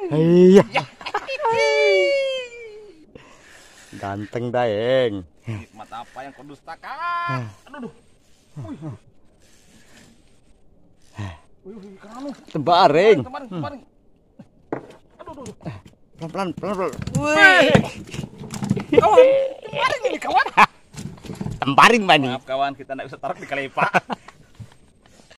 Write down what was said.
Iya. Ganteng Daeng. Nikmat apa yang kau dustakan? Aduh. Ikan anu. Tebaring. Tebaring. Aduh. Pelan-pelan, pelan-pelan. Wih. Kawan, tebaring ini kawan. Temparing bani. Maaf kawan, kita tidak bisa tarik di kalepa.